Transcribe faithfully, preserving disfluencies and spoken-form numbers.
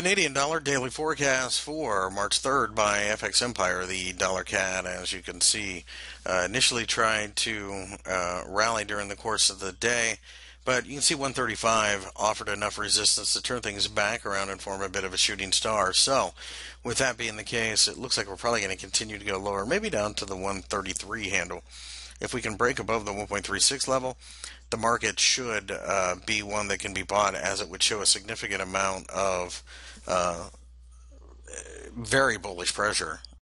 Canadian dollar daily forecast for March third by F X Empire. The dollar C A D, as you can see, uh, initially tried to uh, rally during the course of the day, but you can see one thirty-five offered enough resistance to turn things back around and form a bit of a shooting star. So, with that being the case, it looks like we're probably going to continue to go lower, maybe down to the one thirty-three handle. If we can break above the one point three six level, the market should uh, be one that can be bought, as it would show a significant amount of uh, very bullish pressure